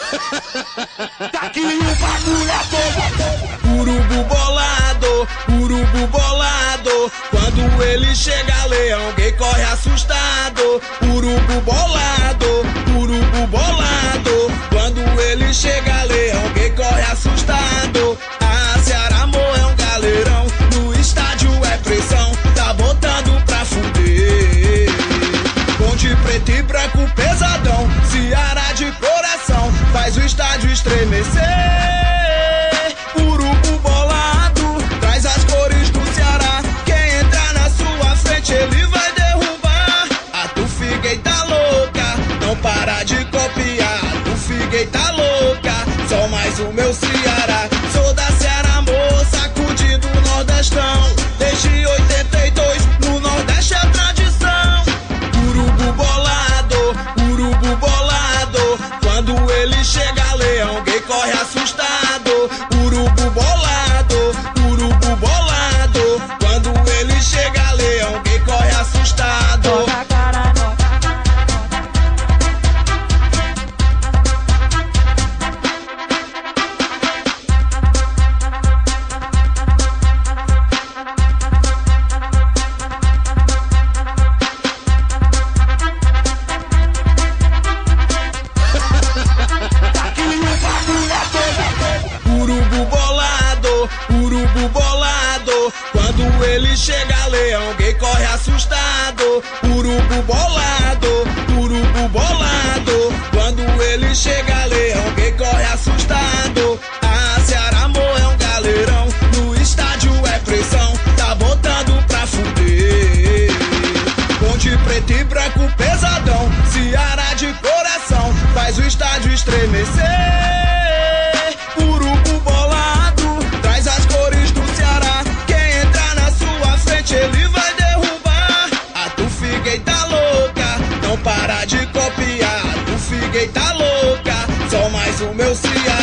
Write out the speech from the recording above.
Tá aqui o bagulho é fogo. Urubu bolado, urubu bolado. Quando ele chega, leão gay corre assustado. Urubu bolado, urubu bolado. Quando ele chega, leão gay corre assustado. A Ceará Amor é um galerão, no estádio é pressão, tá botando pra fuder. Ponte preto e branco pesadão, Ceará de coração, faz o estádio estremecer. Urubu bolado, traz as cores do Ceará. Quem entrar na sua frente, ele vai derrubar. A Tufiguei tá louca, não para de copiar. A Tufiguei tá louca, só mais o meu Ceará. Sou da Ceará Amor, sacudindo o Nordestão. Desde 82, no Nordeste é tradição. Urubu bolado, urubu bolado. Quando ele chega, leão gay corre assustado. Urubu bolado, urubu bolado. Quando ele chega, leão gay corre assustado. Urubu bolado, urubu bolado. Quando ele chega, leão gay corre assustado. Urubu bolado, urubu bolado. Quando ele chega, leão gay corre assustado. A Ceará Amor é um galerão, no estádio é pressão, tá botando pra fuder. Ponte preto e branco pesadão, Ceará de coração, faz o estádio estremecer. Urubu bolado, traz as cores do Ceará. Quem entrar na sua frente, ele vai derrubar. A Tufiguei tá louca, não para de copiar. A Tufiguei tá louca, só mais o meu Ceará.